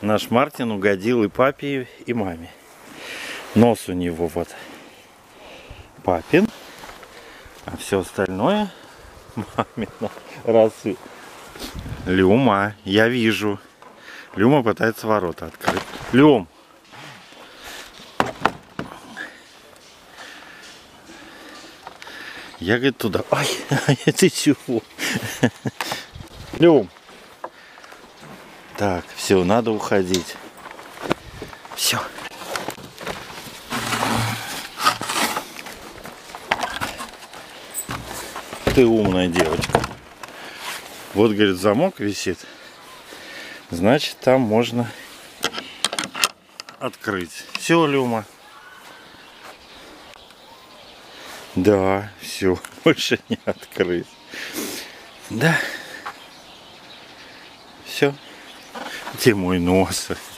Наш Мартин угодил и папе, и маме. Нос у него вот папин, а все остальное мамино. Раз Люма, я вижу. Люма пытается ворота открыть. Люм! Я, говорит, туда. Ай, ты чего? Люм! Так, все, надо уходить. Все. Ты умная девочка. Вот, говорит, замок висит. Значит, там можно открыть. Все, Люма. Да, все, больше не открыть. Да. Все. Где мой нос?